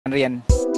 การเรียน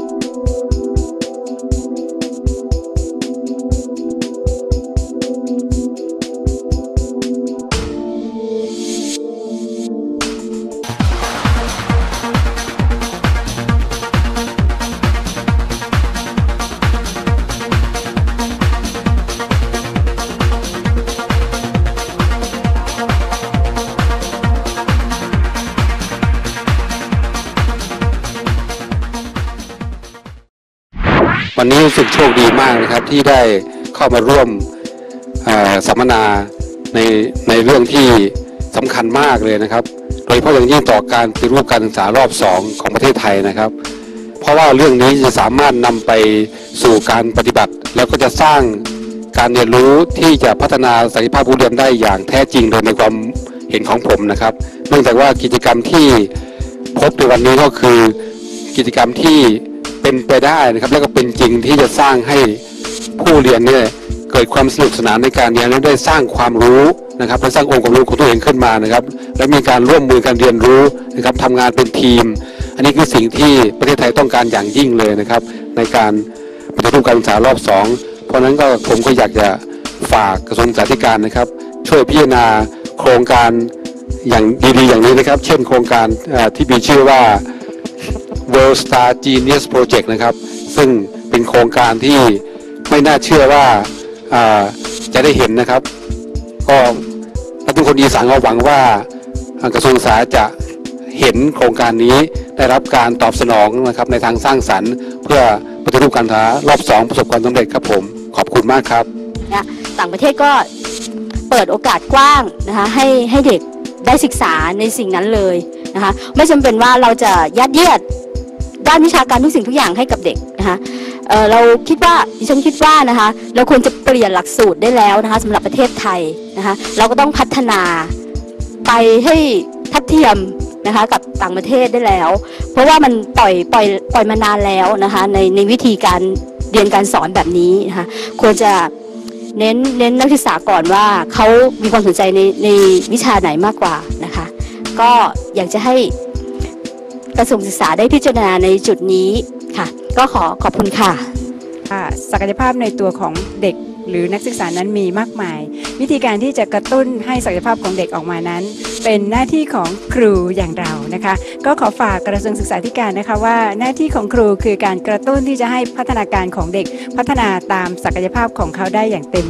วันนี้รู้สึกโชคดีมากนะครับที่ได้เข้ามาร่วมสัมมนาในเรื่องที่สำคัญมากเลยนะครับโดยเฉพาะอย่างยิ่งต่อการปฏิรูปการศึกษารอบ2ของประเทศไทยนะครับเพราะว่าเรื่องนี้จะสามารถนำไปสู่การปฏิบัติแล้วก็จะสร้างการเรียนรู้ที่จะพัฒนาศักยภาพผู้เรียนได้อย่างแท้จริงโดยในความเห็นของผมนะครับเนื่องจากว่ากิจกรรมที่พบในวันนี้ก็คือกิจกรรมที่เป็นไปได้นะครับแล้วก็เป็นจริงที่จะสร้างให้ผู้เรียนเนี่ยเกิดความสนุกสนานในการเรียนและได้สร้างความรู้นะครับและสร้างองค์ความรู้ของตัวเองขึ้นมานะครับและมีการร่วมมือการเรียนรู้นะครับทำงานเป็นทีมอันนี้คือสิ่งที่ประเทศไทยต้องการอย่างยิ่งเลยนะครับในการปฏิรูปการศึกษารอบ2เพราะฉะนั้นก็ผมก็อยากจะฝากกระทรวงศึกษาธิการนะครับช่วยพิจารณาโครงการอย่างดีๆอย่างนี้นะครับเช่นโครงการที่มีชื่อว่าWorld Star Genius Project นะครับซึ่งเป็นโครงการที่ไม่น่าเชื่อว่าจะได้เห็นนะครับก็ท่านทุกคนอีสานก็หวังว่ากระทรวงศึกษาจะเห็นโครงการนี้ได้รับการตอบสนองนะครับในทางสร้างสรรค์เพื่อปฏิรูปการศึกษารอบ2ประสบความสำเร็จครับผมขอบคุณมากครับต่างประเทศก็เปิดโอกาสกว้างนะคะให้เด็กได้ศึกษาในสิ่งนั้นเลยนะคะไม่จำเป็นว่าเราจะยัดเยียดด้านวิชาการทุกสิ่งทุกอย่างให้กับเด็กนะคะเราคิดว่าดิฉันคิดว่านะคะเราควรจะเปลี่ยนหลักสูตรได้แล้วนะคะสำหรับประเทศไทยนะคะเราก็ต้องพัฒนาไปให้ทัดเทียมนะคะกับต่างประเทศได้แล้วเพราะว่ามันปล่อยมานานแล้วนะคะในวิธีการเรียนการสอนแบบนี้นะคะควรจะเน้นนักศึกษาก่อนว่าเขามีความสนใจในวิชาไหนมากกว่านะคะก็อยากจะให้กระทรวงศึกษาได้พิจารณาในจุดนี้ค่ะก็ขอบคุณค่ะศักยภาพในตัวของเด็กหรือนักศึกษานั้นมีมากมายวิธีการที่จะกระตุ้นให้ศักยภาพของเด็กออกมานั้นเป็นหน้าที่ของครูอย่างเรานะคะก็ขอฝากกระทรวงศึกษาธิการนะคะว่าหน้าที่ของครูคือการกระตุ้นที่จะให้พัฒนาการของเด็กพัฒนาตามศักยภาพของเขาได้อย่างเต็ม